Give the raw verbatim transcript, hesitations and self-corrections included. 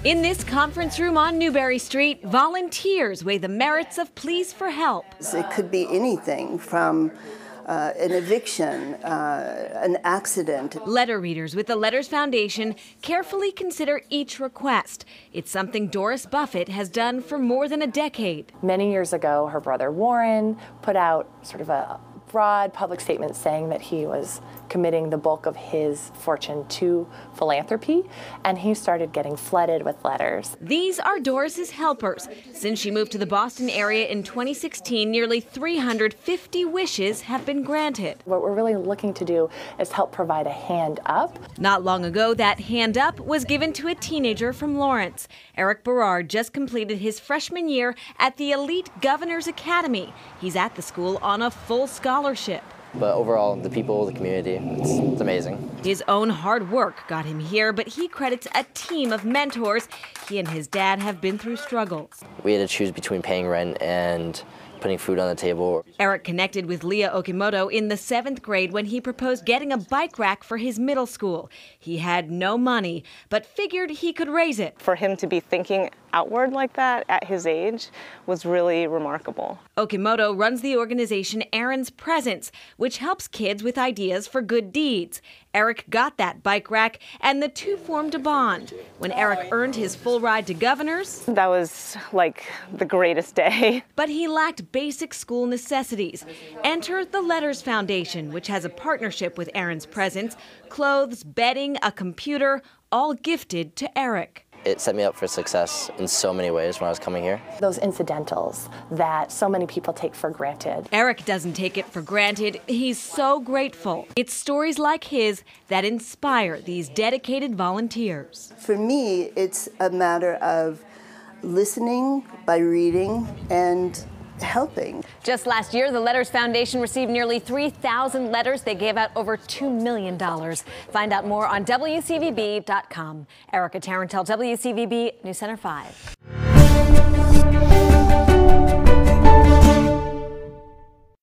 In this conference room on Newberry Street, volunteers weigh the merits of pleas for help. It could be anything from uh, an eviction, uh, an accident. Letter readers with the Letters Foundation carefully consider each request. It's something Doris Buffett has done for more than a decade. Many years ago, her brother Warren put out sort of a broad public statement saying that he was committing the bulk of his fortune to philanthropy, and he started getting flooded with letters. These are Doris's helpers. Since she moved to the Boston area in twenty sixteen, nearly three hundred fifty wishes have been granted. What we're really looking to do is help provide a hand up. Not long ago, that hand up was given to a teenager from Lawrence. Eric Berard just completed his freshman year at the elite Governor's Academy. He's at the school on a full scholarship. But overall, the people, the community, it's, it's amazing. His own hard work got him here, but he credits a team of mentors. He and his dad have been through struggles. We had to choose between paying rent and putting food on the table. Eric connected with Leah Okimoto in the seventh grade when he proposed getting a bike rack for his middle school. He had no money, but figured he could raise it. For him to be thinking outward like that at his age was really remarkable. Okimoto runs the organization Aaron's Presence, which helps kids with ideas for good deeds. Eric got that bike rack, and the two formed a bond. When Eric earned his full ride to Governor's, that was like the greatest day. But he lacked basic school necessities. Enter the Letters Foundation, which has a partnership with Aaron's Presence, clothes, bedding, a computer, all gifted to Eric. It set me up for success in so many ways when I was coming here. Those incidentals that so many people take for granted. Eric doesn't take it for granted. He's so grateful. It's stories like his that inspire these dedicated volunteers. For me, it's a matter of listening by reading and helping. Just last year, the Letters Foundation received nearly three thousand letters. They gave out over two million dollars. Find out more on W C V B dot com. Erica Tarantel, W C V B News Center five.